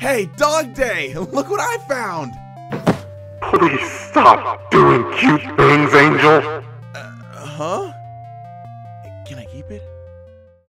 Hey, Dog Day! Look what I found! Please stop doing cute things, Angel. Huh? Can I keep it?